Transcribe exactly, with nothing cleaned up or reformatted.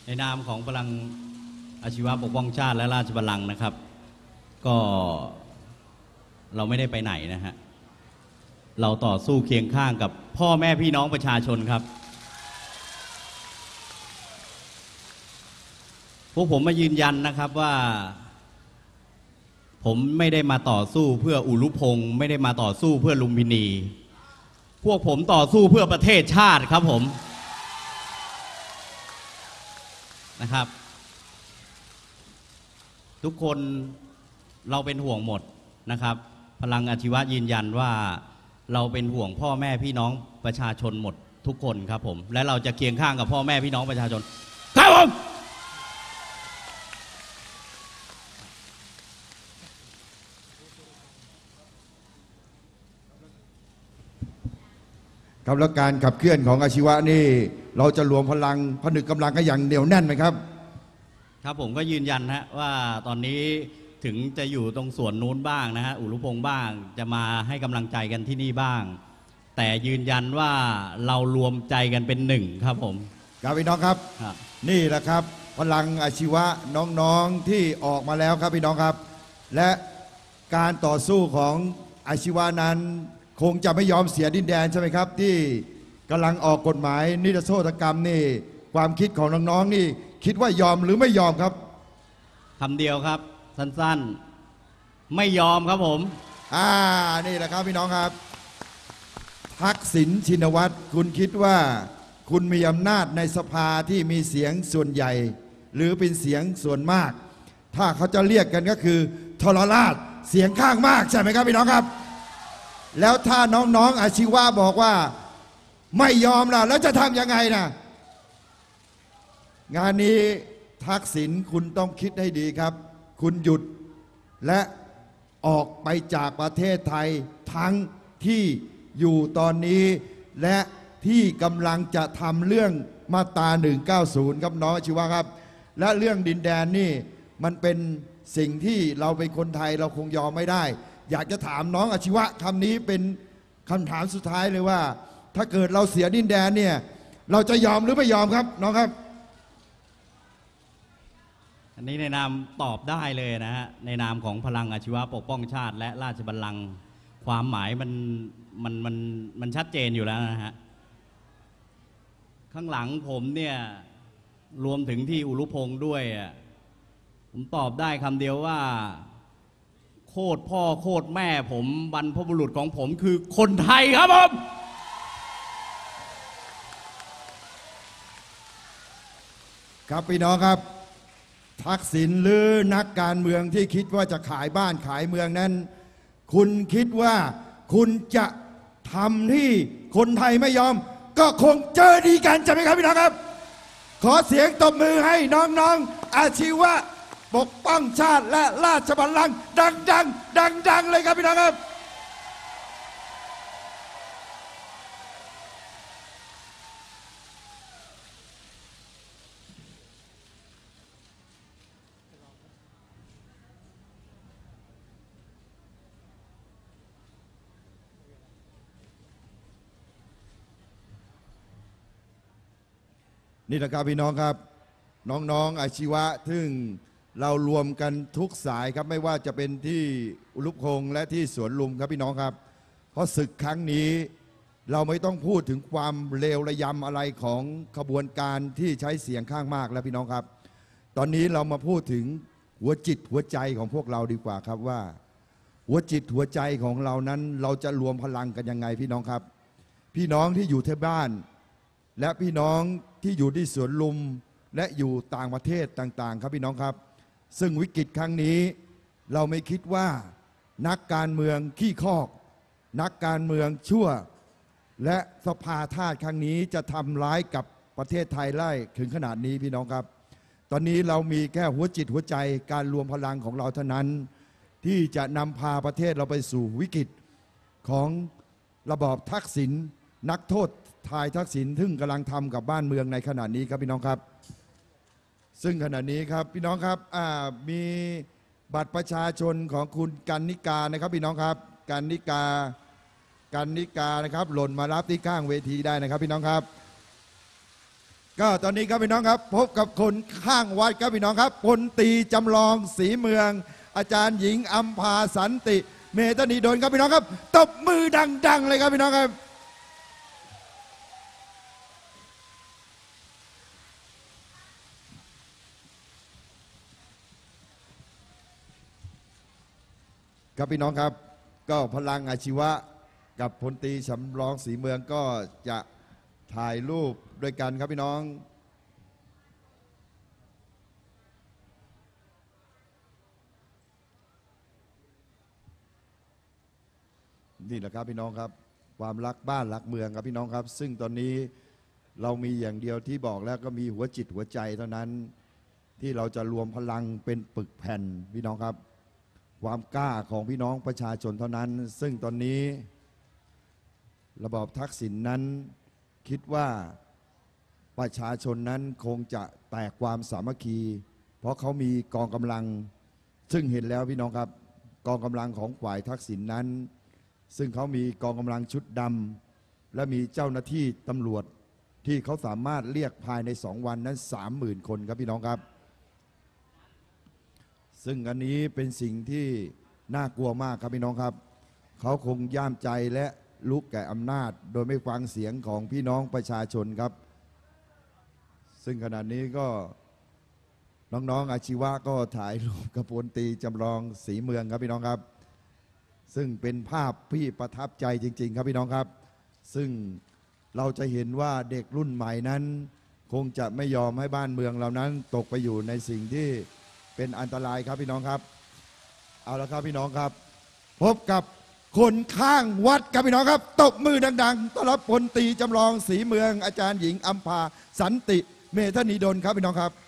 ในนามของพลังอาชีวะปกป้องชาติและราชบัลลังก์นะครับก็เราไม่ได้ไปไหนนะฮะเราต่อสู้เคียงข้างกับพ่อแม่พี่น้องประชาชนครับพวกผมมายืนยันนะครับว่าผมไม่ได้มาต่อสู้เพื่ออุรุพงศ์ไม่ได้มาต่อสู้เพื่อลุมพินี พวกผมต่อสู้เพื่อประเทศชาติครับผมนะครับ ทุกคนเราเป็นห่วงหมดนะครับพลังอาชีวะยืนยันว่าเราเป็นห่วงพ่อแม่พี่น้องประชาชนหมดทุกคนครับผมและเราจะเคียงข้างกับพ่อแม่พี่น้องประชาชนครับผมครับแล้วการขับเคลื่อนของอาชีวะนี่เราจะรวมพลังผนึกกำลังกันอย่างเหนียวแน่นไหมครับครับผมก็ยืนยันฮะว่าตอนนี้ถึงจะอยู่ตรงส่วนนู้นบ้างนะฮะอุรุพงศ์บ้างจะมาให้กำลังใจกันที่นี่บ้างแต่ยืนยันว่าเรารวมใจกันเป็นหนึ่งครับผมครับพี่น้องครับนี่แหละครับพลังอาชีวะน้องๆที่ออกมาแล้วครับพี่น้องครับและการต่อสู้ของอาชีวะนั้นคงจะไม่ยอมเสียดินแดนใช่ไหมครับที่กำลังออกกฎหมายนิรโทษกรรมนี่ความคิดของน้องๆนี่คิดว่ายอมหรือไม่ยอมครับคำเดียวครับสั้นๆไม่ยอมครับผมอ่านี่แหละครับพี่น้องครับทักษิณชินวัตรคุณคิดว่าคุณมีอำนาจในสภาที่มีเสียงส่วนใหญ่หรือเป็นเสียงส่วนมากถ้าเขาจะเรียกกันก็คือทรราชเสียงข้างมากใช่ไหมครับพี่น้องครับแล้วถ้าน้องๆอาชีวะบอกว่าไม่ยอมล่ะแล้วจะทำยังไงนะงานนี้ทักษิณคุณต้องคิดให้ดีครับคุณหยุดและออกไปจากประเทศไทยทั้งที่อยู่ตอนนี้และที่กำลังจะทำเรื่องมาตราหนึ่งเก้าศูนย์ครับน้องอาชีวะครับและเรื่องดินแดนนี่มันเป็นสิ่งที่เราเป็นคนไทยเราคงยอมไม่ได้อยากจะถามน้องอาชีวะคำนี้เป็นคำถามสุดท้ายเลยว่าถ้าเกิดเราเสียดินแดนเนี่ยเราจะยอมหรือไม่ยอมครับน้องครับอันนี้ในนามตอบได้เลยนะฮะในนามของพลังอาชีวะปกป้องชาติและราชบัลลังก์ความหมายมันมันมันมันชัดเจนอยู่แล้วนะฮะข้างหลังผมเนี่ยรวมถึงที่อุรุพงศ์ด้วยผมตอบได้คำเดียวว่าโคตรพ่อโคตรแม่ผมบรรพบุรุษของผมคือคนไทยครับผมครับพี่น้องครับทักษิณหรือนักการเมืองที่คิดว่าจะขายบ้านขายเมืองนั้นคุณคิดว่าคุณจะทำที่คนไทยไม่ยอมก็คงเจอดีกันใช่ไหมครับพี่น้องครับขอเสียงตบมือให้น้องๆอาชีวะปกป้องชาติและราชบัลลังก์ดังๆดังๆเลยครับพี่น้องครับนี่แหละครับพี่น้องครับน้องๆอาชีวะซึ่งเรารวมกันทุกสายครับไม่ว่าจะเป็นที่อุรุพงศ์และที่สวนลุมครับพี่น้องครับเพราะศึกครั้งนี้เราไม่ต้องพูดถึงความเลวระยำอะไรของขบวนการที่ใช้เสียงข้างมากแล้วพี่น้องครับตอนนี้เรามาพูดถึงหัวจิตหัวใจของพวกเราดีกว่าครับว่าหัวจิตหัวใจของเรานั้นเราจะรวมพลังกันยังไงพี่น้องครับพี่น้องที่อยู่ที่บ้านและพี่น้องที่อยู่ที่สวนลุมและอยู่ต่างประเทศต่างๆครับพี่น้องครับซึ่งวิกฤตครั้งนี้เราไม่คิดว่านักการเมืองขี้คอกนักการเมืองชั่วและสภาทาสครั้งนี้จะทำร้ายกับประเทศไทยไล่ถึงขนาดนี้พี่น้องครับตอนนี้เรามีแค่หัวจิตหัวใจการรวมพลังของเราเท่านั้นที่จะนำพาประเทศเราไปสู่วิกฤตของระบอบทักษิณนักโทษทายทักษิณซึ่งกำลังทำกับบ้านเมืองในขณะนี้ครับพี่น้องครับซึ่งขณะนี้ครับพี่น้องครับมีบัตรประชาชนของคุณกันนิกานะครับพี่น้องครับกันนิกากันนิกานะครับหล่นมารับที่ข้างเวทีได้นะครับพี่น้องครับก็ตอนนี้ครับพี่น้องครับพบกับคนข้างวัดครับพี่น้องครับพลตรีจำลองศรีเมือง อาจารย์หญิงอัมพาสันติเมธานีดลครับพี่น้องครับตบมือดังๆเลยครับพี่น้องครับครับพี่น้องครับก็พลังอาชีวะกับพลตรีจำลองศรีเมืองก็จะถ่ายรูปด้วยกันครับพี่น้องนี่แหละครับพี่น้องครับความรักบ้านรักเมืองครับพี่น้องครับซึ่งตอนนี้เรามีอย่างเดียวที่บอกแล้วก็มีหัวจิตหัวใจเท่านั้นที่เราจะรวมพลังเป็นปึกแผ่นพี่น้องครับความกล้าของพี่น้องประชาชนเท่านั้นซึ่งตอนนี้ระบอบทักษิณนั้นคิดว่าประชาชนนั้นคงจะแตกความสามัคคีเพราะเขามีกองกำลังซึ่งเห็นแล้วพี่น้องครับกองกำลังของฝ่ายทักษิณนั้นซึ่งเขามีกองกำลังชุดดำและมีเจ้าหน้าที่ตำรวจที่เขาสามารถเรียกภายในสองวันนั้นสามหมื่นคนครับพี่น้องครับซึ่งอันนี้เป็นสิ่งที่น่ากลัวมากครับพี่น้องครับเขาคงย่ามใจและลุกแก่อำนาจโดยไม่ฟังเสียงของพี่น้องประชาชนครับซึ่งขณะนี้ก็น้องๆอาชีวะก็ถ่ายรูปกับพลตรีจำลองศรีเมืองครับพี่น้องครับซึ่งเป็นภาพที่ประทับใจจริงๆครับพี่น้องครับซึ่งเราจะเห็นว่าเด็กรุ่นใหม่นั้นคงจะไม่ยอมให้บ้านเมืองเรานั้นตกไปอยู่ในสิ่งที่เป็นอันตรายครับพี่น้องครับเอาละครับพี่น้องครับพบกับคนข้างวัดครับพี่น้องครับตบมือดังๆต้อนรับพลตรีจำลองศรีเมืองอาจารย์หญิงอัมพาสันติเมธานีดลครับพี่น้องครับ